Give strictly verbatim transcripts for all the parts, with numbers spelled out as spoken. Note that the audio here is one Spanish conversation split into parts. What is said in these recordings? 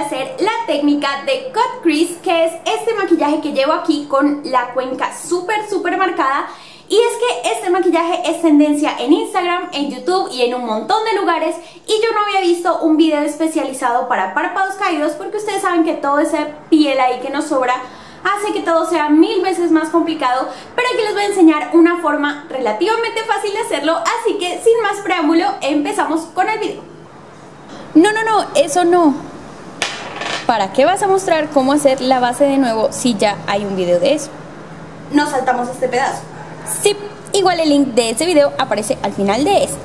hacer la técnica de Cut Crease, que es este maquillaje que llevo aquí con la cuenca súper súper marcada. Y es que este maquillaje es tendencia en Instagram, en YouTube y en un montón de lugares, y yo no había visto un video especializado para párpados caídos porque ustedes saben que toda esa piel ahí que nos sobra hace que todo sea mil veces más complicado, pero aquí les voy a enseñar una forma relativamente fácil de hacerlo, así que sin más preámbulo empezamos con el video. No, no, no, eso no. ¿Para qué vas a mostrar cómo hacer la base de nuevo si ya hay un video de eso? Nos saltamos este pedazo. Sí, igual el link de ese video aparece al final de este.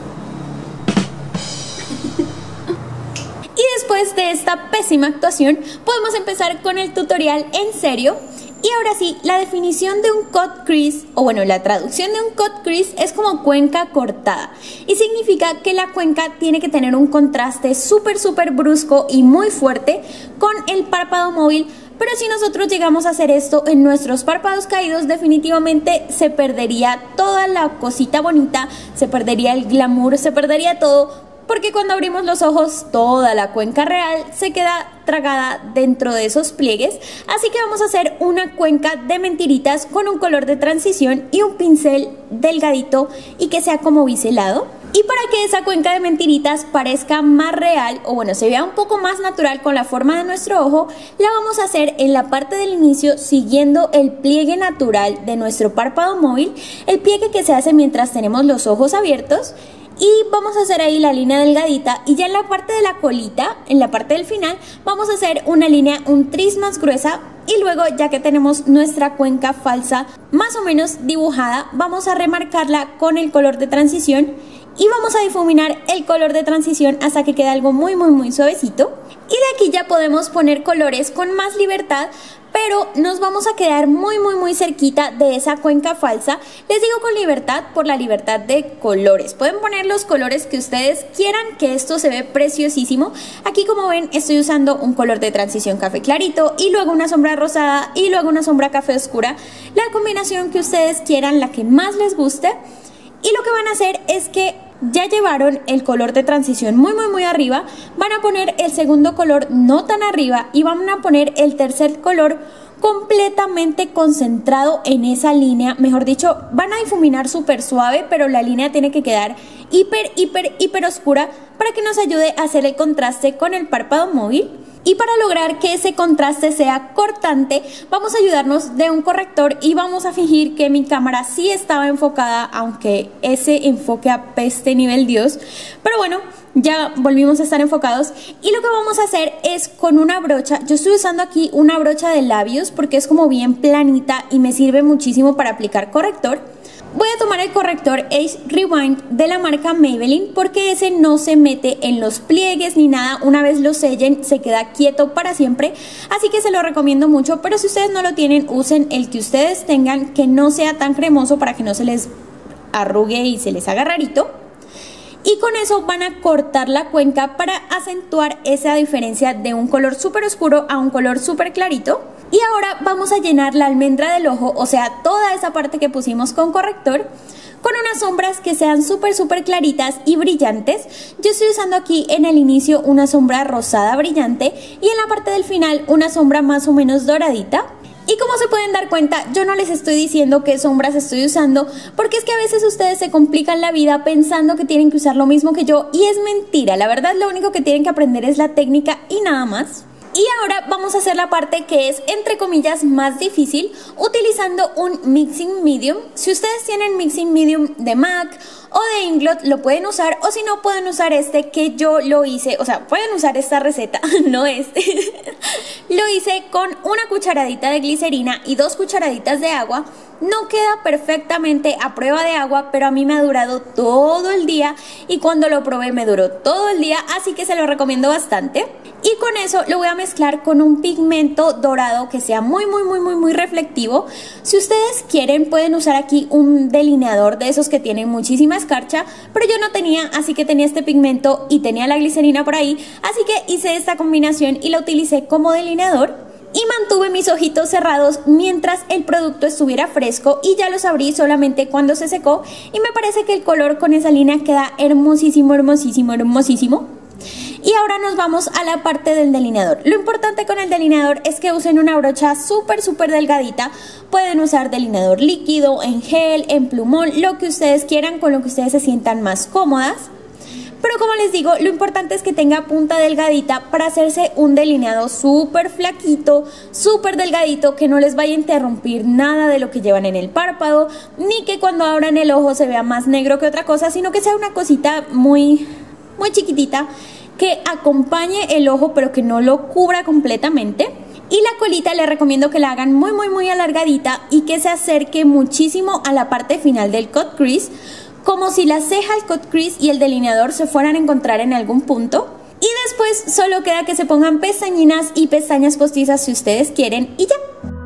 Y después de esta pésima actuación, podemos empezar con el tutorial en serio. Y ahora sí, la definición de un cut crease, o bueno, la traducción de un cut crease es como cuenca cortada. Y significa que la cuenca tiene que tener un contraste súper súper brusco y muy fuerte con el párpado móvil. Pero si nosotros llegamos a hacer esto en nuestros párpados caídos, definitivamente se perdería toda la cosita bonita, se perdería el glamour, se perdería todo, porque cuando abrimos los ojos toda la cuenca real se queda tragada dentro de esos pliegues. Así que vamos a hacer una cuenca de mentiritas con un color de transición y un pincel delgadito y que sea como biselado. Y para que esa cuenca de mentiritas parezca más real, o bueno, se vea un poco más natural con la forma de nuestro ojo, la vamos a hacer en la parte del inicio siguiendo el pliegue natural de nuestro párpado móvil, el pliegue que se hace mientras tenemos los ojos abiertos. Y vamos a hacer ahí la línea delgadita, y ya en la parte de la colita, en la parte del final, vamos a hacer una línea un tris más gruesa. Y luego, ya que tenemos nuestra cuenca falsa más o menos dibujada, vamos a remarcarla con el color de transición y vamos a difuminar el color de transición hasta que quede algo muy muy muy suavecito. Y de aquí ya podemos poner colores con más libertad, pero nos vamos a quedar muy muy muy cerquita de esa cuenca falsa. Les digo con libertad por la libertad de colores. Pueden poner los colores que ustedes quieran, que esto se ve preciosísimo. Aquí, como ven, estoy usando un color de transición café clarito y luego una sombra rosada y luego una sombra café oscura. La combinación que ustedes quieran, la que más les guste. Y lo que van a hacer es que ya llevaron el color de transición muy muy muy arriba, van a poner el segundo color no tan arriba y van a poner el tercer color completamente concentrado en esa línea. Mejor dicho, van a difuminar súper suave, pero la línea tiene que quedar hiper hiper hiper oscura para que nos ayude a hacer el contraste con el párpado móvil. Y para lograr que ese contraste sea cortante, vamos a ayudarnos de un corrector y vamos a fingir que mi cámara sí estaba enfocada, aunque ese enfoque apeste nivel Dios. Pero bueno, ya volvimos a estar enfocados. Y lo que vamos a hacer es con una brocha. Yo estoy usando aquí una brocha de labios porque es como bien planita y me sirve muchísimo para aplicar corrector. Voy a tomar el corrector Age Rewind de la marca Maybelline porque ese no se mete en los pliegues ni nada. Una vez lo sellen se queda quieto para siempre, así que se lo recomiendo mucho. Pero si ustedes no lo tienen, usen el que ustedes tengan, que no sea tan cremoso para que no se les arrugue y se les haga rarito. Y con eso van a cortar la cuenca para acentuar esa diferencia de un color súper oscuro a un color súper clarito. Y ahora vamos a llenar la almendra del ojo, o sea, toda esa parte que pusimos con corrector, con unas sombras que sean súper súper claritas y brillantes. Yo estoy usando aquí en el inicio una sombra rosada brillante y en la parte del final una sombra más o menos doradita. Y como se pueden dar cuenta, yo no les estoy diciendo qué sombras estoy usando, porque es que a veces ustedes se complican la vida pensando que tienen que usar lo mismo que yo, y es mentira. La verdad, lo único que tienen que aprender es la técnica y nada más. Y ahora vamos a hacer la parte que es, entre comillas, más difícil, utilizando un Mixing Medium. Si ustedes tienen Mixing Medium de MAC o de Inglot, lo pueden usar, o si no, pueden usar este que yo lo hice, o sea, pueden usar esta receta, no este. Lo hice con una cucharadita de glicerina y dos cucharaditas de agua. No queda perfectamente a prueba de agua, pero a mí me ha durado todo el día y cuando lo probé me duró todo el día, así que se lo recomiendo bastante. Y con eso lo voy a mezclar con un pigmento dorado que sea muy muy muy muy muy reflectivo. Si ustedes quieren pueden usar aquí un delineador de esos que tienen muchísima escarcha, pero yo no tenía, así que tenía este pigmento y tenía la glicerina por ahí, así que hice esta combinación y la utilicé como delineador. Y mantuve mis ojitos cerrados mientras el producto estuviera fresco y ya los abrí solamente cuando se secó. Y me parece que el color con esa línea queda hermosísimo, hermosísimo, hermosísimo. Y ahora nos vamos a la parte del delineador. Lo importante con el delineador es que usen una brocha súper súper delgadita. Pueden usar delineador líquido, en gel, en plumón, lo que ustedes quieran, con lo que ustedes se sientan más cómodas. Pero como les digo, lo importante es que tenga punta delgadita para hacerse un delineado súper flaquito, súper delgadito, que no les vaya a interrumpir nada de lo que llevan en el párpado, ni que cuando abran el ojo se vea más negro que otra cosa, sino que sea una cosita muy, muy chiquitita, que acompañe el ojo pero que no lo cubra completamente. Y la colita les recomiendo que la hagan muy muy muy alargadita y que se acerque muchísimo a la parte final del cut crease, como si la ceja, el cut crease y el delineador se fueran a encontrar en algún punto. Y después solo queda que se pongan pestañinas y pestañas postizas si ustedes quieren y ya.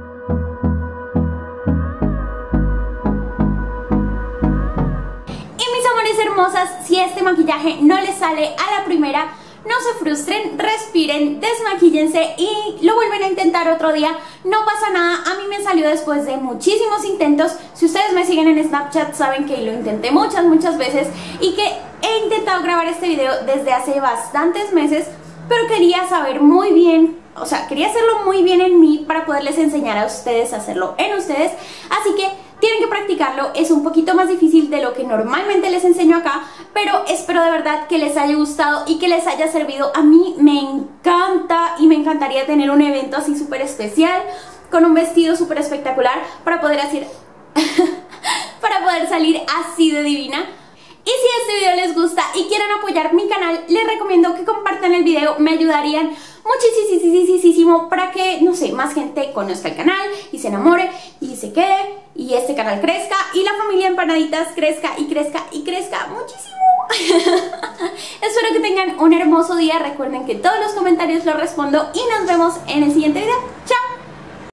Hermosas, si este maquillaje no les sale a la primera, no se frustren, respiren, desmaquíllense y lo vuelven a intentar otro día, no pasa nada. A mí me salió después de muchísimos intentos. Si ustedes me siguen en Snapchat saben que lo intenté muchas muchas veces y que he intentado grabar este video desde hace bastantes meses, pero quería saber muy bien, o sea, quería hacerlo muy bien en mí para poderles enseñar a ustedes a hacerlo en ustedes, así que tienen que practicarlo. Es un poquito más difícil de lo que normalmente les enseño acá, pero espero de verdad que les haya gustado y que les haya servido. A mí me encanta y me encantaría tener un evento así súper especial, con un vestido súper espectacular para poder hacer para poder salir así de divina. Y si este video les gusta y quieren apoyar mi canal, les recomiendo que compartan el video, me ayudarían muchísimo para que, no sé, más gente conozca el canal y se enamore y se quede y este canal crezca y la familia Empanaditas crezca y crezca y crezca muchísimo. Espero que tengan un hermoso día, recuerden que todos los comentarios los respondo y nos vemos en el siguiente video. ¡Chao!